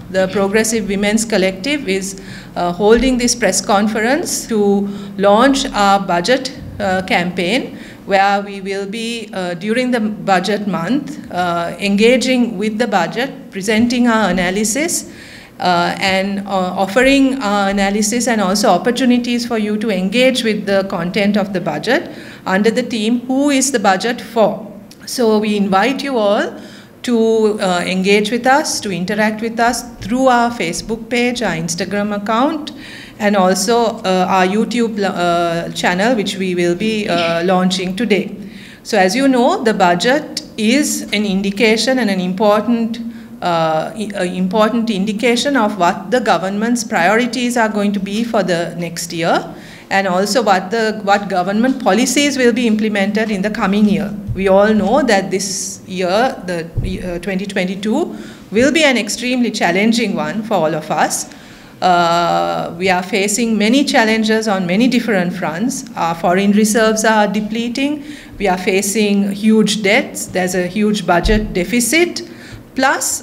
the Progressive Women's Collective is holding this press conference to launch our budget campaign, where we will be, during the budget month, engaging with the budget, presenting our analysis, and offering analysis and also opportunities for you to engage with the content of the budget under the theme, Who is the Budget For? So we invite you all to engage with us, to interact with us through our Facebook page, our Instagram account, and also our YouTube channel, which we will be launching today. So as you know, the budget is an indication and an important indication of what the government's priorities are going to be for the next year, and also what government policies will be implemented in the coming year. We all know that this year, the 2022, will be an extremely challenging one for all of us. We are facing many challenges on many different fronts. Our foreign reserves are depleting. We are facing huge debts. There's a huge budget deficit. Plus,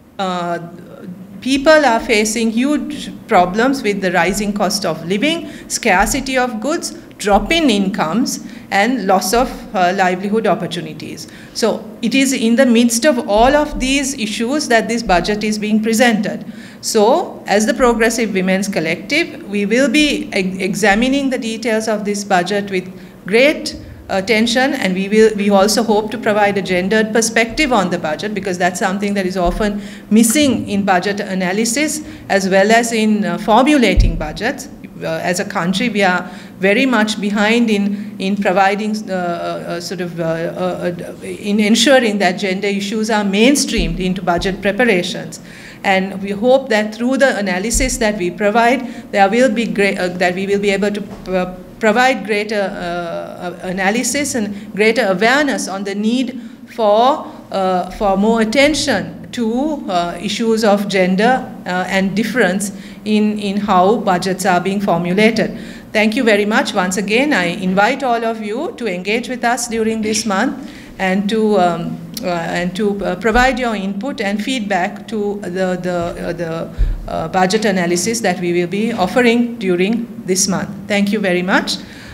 people are facing huge problems with the rising cost of living, scarcity of goods, drop in incomes, and loss of livelihood opportunities. So it is in the midst of all of these issues that this budget is being presented. So as the Progressive Women's Collective, we will be examining the details of this budget with great attention, and we also hope to provide a gendered perspective on the budget, because that's something that is often missing in budget analysis as well as in formulating budgets. As a country, we are very much behind in providing in ensuring that gender issues are mainstreamed into budget preparations. And we hope that through the analysis that we provide, that we will be able to provide greater analysis and greater awareness on the need for more attention to issues of gender and difference in how budgets are being formulated. Thank you very much. Once again, I invite all of you to engage with us during this month and to provide your input and feedback to the budget analysis that we will be offering during this month. Thank you very much.